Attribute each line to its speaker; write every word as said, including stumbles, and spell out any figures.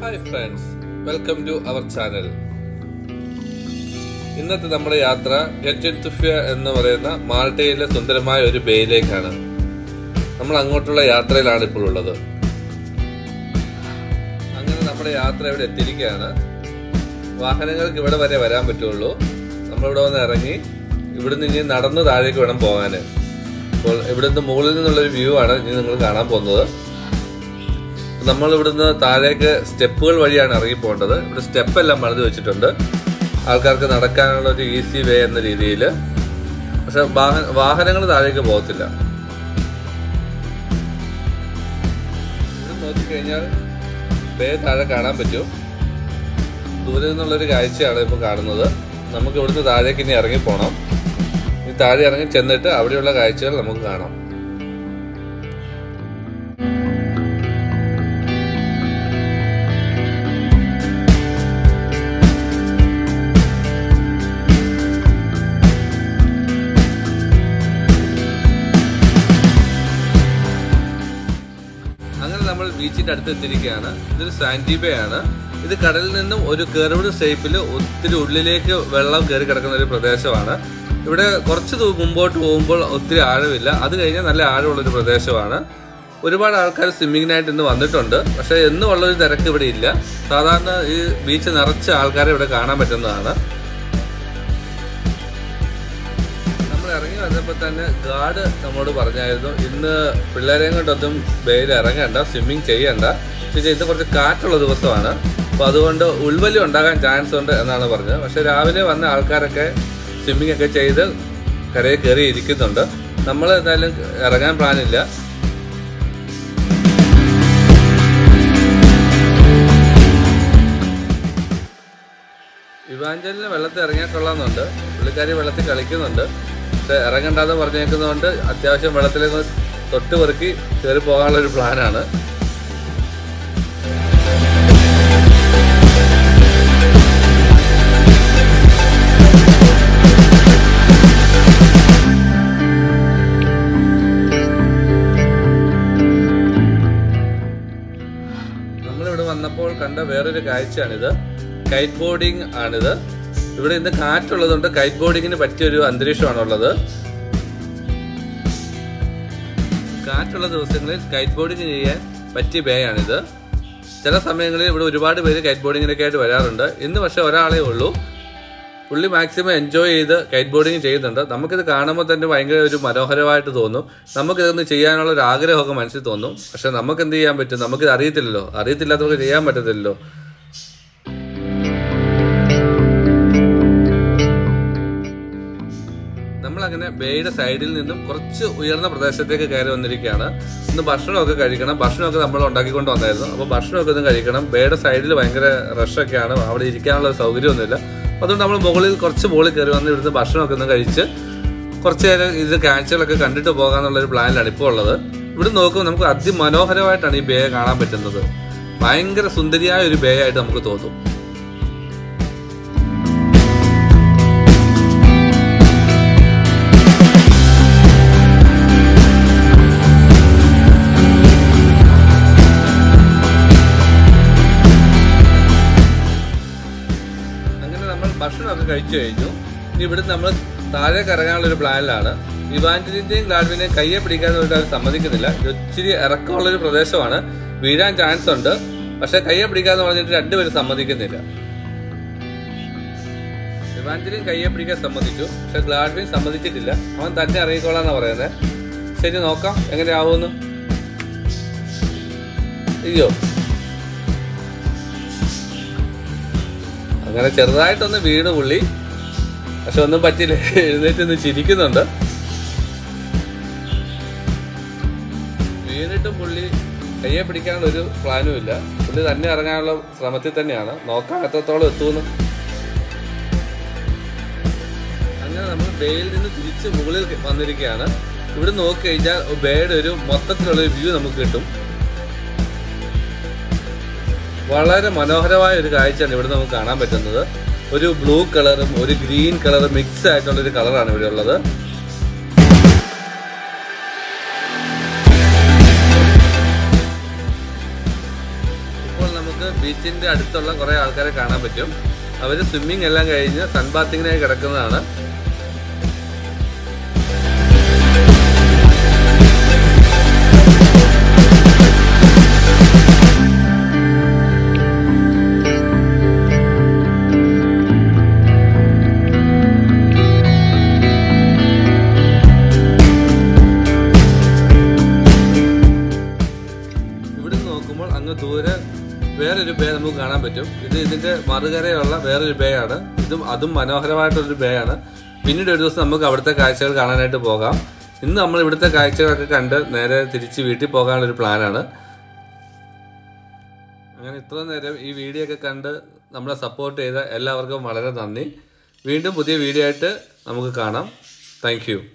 Speaker 1: Hi friends, welcome to our channel. ഇന്നത്തെ നമ്മുടെ യാത്ര ഗെറ്റൻതുഫ്യ എന്ന് പറയുന്ന മാൾട്ടയിലെ സുന്ദരമായ ഒരു ബേയിലേക്കാണ്. നമ്മൾ അങ്ങോട്ടുള്ള യാത്രയിലാണ് ഇപ്പോൾ ഉള്ളത്. അങ്ങനെ നമ്മുടെ യാത്ര ഇവിടെ എത്തിയിരിക്കുകയാണ്. വാഹനങ്ങൾക്ക് ഇവിടെ വരെ വരാൻ പറ്റുള്ളൂ. നമ്മളിവിടെ വന്ന് ഇറങ്ങി ഇവിടുന്ന് ഇനി നടന്ന് താഴേക്ക് വേണം പോകാൻ. അപ്പോൾ ഇവിടുന്ന് മുകളിൽ നിന്നുള്ളൊരു വ്യൂ ആണ് ഇനി നിങ്ങൾ കാണാൻ പോകുന്നത്. നമ്മൾ ഇവിടുന്ന് താഴേക്ക് സ്റ്റെപ്പുകൾ വഴിയാണ് ഇറങ്ങി പോകേണ്ടത്. ഇവിടെ സ്റ്റെപ്പ് എല്ലാം പണിത് വെച്ചിട്ടുണ്ട് ആൾക്കാർക്ക് നടക്കാനുള്ള ഒരു ഈസി വേ എന്ന രീതിയിൽ. പക്ഷെ വാഹനങ്ങൾ താഴേക്ക് പോകത്തില്ല. ഇവിടെ നോക്കിക്കഴിഞ്ഞാൽ ബേ താഴെ കാണാൻ പറ്റും. ദൂരെ നിന്നുള്ളൊരു കാഴ്ചയാണ് ഇപ്പോൾ കാണുന്നത്. നമുക്ക് ഇവിടുന്ന് താഴേക്ക് ഇനി ഇറങ്ങി പോകണം. ഇനി താഴെ ഇറങ്ങി ചെന്നിട്ട് അവിടെയുള്ള കാഴ്ചകൾ നമുക്ക് കാണാം. നമ്മൾ ബീച്ചിന്റെ അടുത്ത് എത്തിയിരിക്കുകയാണ്. ഇതൊരു സാൻഡി ബേ ആണ്. ഇത് കടലിൽ നിന്നും ഒരു കർവ്ഡ് ഷേപ്പിൽ ഒത്തിരി ഉള്ളിലേക്ക് വെള്ളം കയറി കിടക്കുന്ന ഒരു പ്രദേശമാണ്. ഇവിടെ കുറച്ച് മുമ്പോട്ട് പോകുമ്പോൾ ഒത്തിരി ആഴമില്ല. അത് കഴിഞ്ഞാൽ നല്ല ആഴമുള്ളൊരു പ്രദേശമാണ്. ഒരുപാട് ആൾക്കാർ സ്വിമ്മിങ്ങിനായിട്ട് ഇന്ന് വന്നിട്ടുണ്ട്. പക്ഷെ എന്നും ഉള്ളൊരു തിരക്ക് ഇവിടെ ഇല്ല. സാധാരണ ഈ ബീച്ച് നിറച്ച ആൾക്കാരെ ഇവിടെ കാണാൻ പറ്റുന്നതാണ്. ഇറങ്ങി വന്നപ്പോൾ തന്നെ ഗാർഡ് നമ്മോട് പറഞ്ഞായിരുന്നു ഇന്ന് പിള്ളേരെയും കൊണ്ടൊന്നും ബേയിൽ ഇറങ്ങണ്ട, സ്വിമ്മിങ് ചെയ്യണ്ട. പക്ഷേ ഇത് കുറച്ച് കാറ്റുള്ള ദിവസമാണ്, അപ്പോൾ അതുകൊണ്ട് ഉൾവലി ഉണ്ടാകാൻ ചാൻസ് ഉണ്ട് എന്നാണ് പറഞ്ഞത്. പക്ഷെ രാവിലെ വന്ന ആൾക്കാരൊക്കെ സ്വിമ്മിങ് ഒക്കെ ചെയ്ത് കരയിൽ കയറി ഇരിക്കുന്നുണ്ട്. നമ്മൾ എന്തായാലും ഇറങ്ങാൻ പ്ലാനില്ല. ഇവാഞ്ചലിന് വെള്ളത്തിൽ ഇറങ്ങിയാൽ കൊള്ളാമെന്നുണ്ട്. പുള്ളിക്കാരി വെള്ളത്തിൽ കളിക്കുന്നുണ്ട്. പക്ഷെ ഇറങ്ങണ്ടെന്ന് പറഞ്ഞേക്കുന്നതുകൊണ്ട് അത്യാവശ്യം വെള്ളത്തിലേക്ക് തൊട്ട് പെറുക്കി കയറി പോകാനുള്ളൊരു പ്ലാനാണ്. നമ്മളിവിടെ വന്നപ്പോൾ കണ്ട വേറൊരു കാഴ്ചയാണിത്. കൈറ്റ് ബോർഡിങ് ആണിത്. ഇവിടെ ഇന്ന് കാറ്റുള്ളതുകൊണ്ട് കൈറ്റ് ബോർഡിങ്ങിന് പറ്റിയൊരു അന്തരീക്ഷമാണുള്ളത്. കാറ്റുള്ള ദിവസങ്ങളിൽ കൈറ്റ് ബോർഡിങ് ചെയ്യാൻ പറ്റിയ ബേ ആണിത്. ചില സമയങ്ങളിൽ ഇവിടെ ഒരുപാട് പേര് കൈറ്റ് ബോർഡിങ്ങിനൊക്കെ ആയിട്ട് വരാറുണ്ട്. ഇന്ന് പക്ഷെ ഒരാളേ ഉള്ളൂ. പുള്ളി മാക്സിമം എൻജോയ് ചെയ്ത് കൈറ്റ് ബോർഡിങ് ചെയ്യുന്നുണ്ട്. നമുക്കിത് കാണുമ്പോൾ തന്നെ ഭയങ്കര ഒരു മനോഹരമായിട്ട് തോന്നും. നമുക്കിതൊന്ന് ചെയ്യാനുള്ള ഒരു ആഗ്രഹമൊക്കെ മനസ്സിൽ തോന്നും. പക്ഷെ നമുക്ക് എന്ത് ചെയ്യാൻ പറ്റും? നമുക്കിത് അറിയത്തില്ലല്ലോ. അറിയത്തില്ലാത്തവർക്ക് ചെയ്യാൻ പറ്റത്തില്ലല്ലോ. നമ്മളങ്ങനെ ബേയുടെ സൈഡിൽ നിന്നും കുറച്ച് ഉയർന്ന പ്രദേശത്തേക്ക് കയറി വന്നിരിക്കുകയാണ്. ഇന്ന് ഭക്ഷണമൊക്കെ കഴിക്കണം. ഭക്ഷണമൊക്കെ നമ്മൾ ഉണ്ടാക്കിക്കൊണ്ട് വന്നായിരുന്നു. അപ്പോൾ ഭക്ഷണമൊക്കെ ഒന്ന് കഴിക്കണം. ബേയുടെ സൈഡിൽ ഭയങ്കര റഷൊക്കെയാണ്. അവിടെ ഇരിക്കാനുള്ള സൗകര്യമൊന്നുമില്ല. അതുകൊണ്ട് നമ്മൾ മുകളിൽ കുറച്ച് മുകളിൽ കയറി വന്ന് ഇവിടുന്ന് ഭക്ഷണമൊക്കെ ഒന്ന് കഴിച്ച് കുറച്ച് നേരം ഇത് കാഴ്ചകളൊക്കെ കണ്ടിട്ട് പോകാമെന്നുള്ളൊരു പ്ലാനിലാണ് ഇപ്പോൾ ഉള്ളത്. ഇവിടെ നോക്കുമ്പോൾ നമുക്ക് അതിമനോഹരമായിട്ടാണ് ഈ ബേ കാണാൻ പറ്റുന്നത്. ഭയങ്കര സുന്ദരിയായ ഒരു ബേ ആയിട്ട് നമുക്ക് തോന്നും. ഭക്ഷണമൊക്കെ കഴിച്ചു കഴിഞ്ഞു. ഇനി ഇവിടുന്ന് നമ്മൾ താഴേക്ക് ഇറങ്ങാനുള്ള ഒരു പ്ലാനിലാണ്. ഇവാഞ്ചലിന്റെയും ഗ്ലാഡ്വിനെയും കയ്യെ പിടിക്കാന്ന് പറഞ്ഞിട്ട് അവർ സമ്മതിക്കുന്നില്ല. ഒത്തിരി ഇറക്കമുള്ളൊരു പ്രദേശമാണ്. വീഴാൻ ചാൻസ് ഉണ്ട്. പക്ഷെ കയ്യെ പിടിക്കാന്ന് പറഞ്ഞിട്ട് രണ്ടുപേരും സമ്മതിക്കുന്നില്ല. ഇവാഞ്ചലിൻ കയ്യെ പിടിക്കാൻ സമ്മതിച്ചു. പക്ഷെ ഗ്ലാഡ്വിൻ സമ്മതിച്ചിട്ടില്ല. അവൻ തന്നെ ഇറങ്ങിക്കോളാന്നാ പറയുന്നത്. ശരി, നോക്കാം എങ്ങനെയാവുമെന്ന്. അയ്യോ, അങ്ങനെ ചെറുതായിട്ടൊന്ന് വീണ് പുള്ളി. പക്ഷെ ഒന്നും പറ്റില്ല. എഴുന്നേറ്റ് ഒന്ന് ചിരിക്കുന്നുണ്ട്. വീണിട്ടും പുള്ളി കയ്യെ പിടിക്കാനുള്ള ഒരു പ്ലാനും ഇല്ല. പുള്ളി തന്നെ ഇറങ്ങാനുള്ള ശ്രമത്തിൽ തന്നെയാണ്. നോക്കാൻ എത്രത്തോളം എത്തുമെന്ന്. അങ്ങനെ നമ്മൾ ബേയിൽ നിന്ന് തിരിച്ച് മുകളിൽ വന്നിരിക്കുകയാണ്. ഇവിടെ നോക്കി കഴിഞ്ഞാൽ ബേയുടെ ഒരു മൊത്തത്തിലുള്ളൊരു വ്യൂ നമുക്ക് കിട്ടും. വളരെ മനോഹരമായ ഒരു കാഴ്ചയാണ് ഇവിടെ നമുക്ക് കാണാൻ പറ്റുന്നത്. ഒരു ബ്ലൂ കളറും ഒരു ഗ്രീൻ കളറും മിക്സ് ആയിട്ടുള്ളൊരു കളറാണ് ഇവിടെ ഉള്ളത്. ബീച്ചിന്റെ അടുത്തുള്ള കുറെ ആൾക്കാരെ കാണാൻ പറ്റും. അവർ സ്വിമ്മിങ് എല്ലാം കഴിഞ്ഞ് സൺ ബാത്തിങ്ങിനായി കിടക്കുന്നതാണ്. അങ്ങ് ദൂരെ വേറൊരു ബേ നമുക്ക് കാണാൻ പറ്റും. ഇത് ഇതിന്റെ മറുകരയുള്ള വേറൊരു ബേ ആണ്. ഇതും അതും മനോഹരമായിട്ടൊരു ബേ ആണ്. പിന്നീട് ഒരു ദിവസം നമുക്ക് അവിടുത്തെ കാഴ്ചകൾ കാണാനായിട്ട് പോകാം. ഇന്ന് നമ്മൾ ഇവിടുത്തെ കാഴ്ചകളൊക്കെ കണ്ട് നേരെ തിരിച്ച് വീട്ടിൽ പോകാനുള്ളൊരു പ്ലാനാണ്. അങ്ങനെ ഇത്ര നേരം ഈ വീഡിയോ ഒക്കെ കണ്ട് നമ്മളെ സപ്പോർട്ട് ചെയ്ത എല്ലാവർക്കും വളരെ നന്ദി. വീണ്ടും പുതിയ വീഡിയോ ആയിട്ട് നമുക്ക് കാണാം. Thank U.